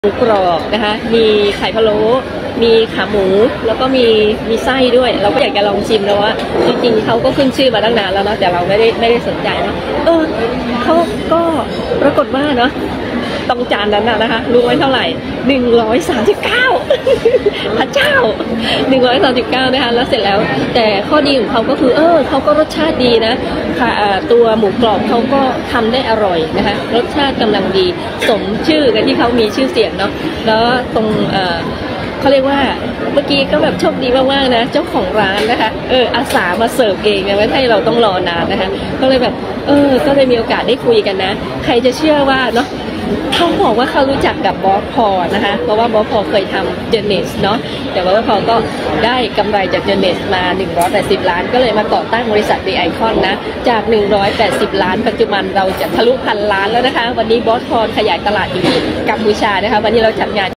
หมูกรอบนะคะมีไข่พะโล้มีขาหมูแล้วก็มีไส้ด้วยเราก็อยากจะลองชิมแล้วว่าจริงๆเขาก็ขึ้นชื่อมาตั้งนานแล้วนะแต่เราไม่ได้สนใจนะเขาก็ปรากฏว่าเนาะตรงจานนั้นนะคะรู้ไว้เท่าไหร่139พระเจ้า139นะคะแล้วเสร็จแล้วแต่ข้อดีของเขาก็คือเขาก็รสชาติดีนะค่ะตัวหมูกรอบเขาก็ทำได้อร่อยนะคะรสชาติกำลังดีสมชื่อกันที่เขามีชื่อเสียงเนาะแล้วตรงเขาเรียกว่าเมื่อกี้ก็แบบโชคดีมากๆนะเจ้าของร้านนะคะอาสามาเสิร์ฟเองนะไม่ให้เราต้องรอนานนะคะก็เลยแบบก็เลยมีโอกาสได้คุยกันนะใครจะเชื่อว่าเนาะเขาบอกว่าเขารู้จักกับบอสพอนะคะเพราะว่าบอสพอเคยทำเจเนสเนาะแต่ว่าบอสพอก็ได้กำไรจากเจเนสมา180 ล้านก็เลยมาก่อตั้งบริษัท The Icon นะจาก180 ล้านปัจจุบันเราจะทะลุ1,000 ล้านแล้วนะคะวันนี้บอสพอขยายตลาดอยู่กัมพูชานะคะวันนี้เราจัดงาน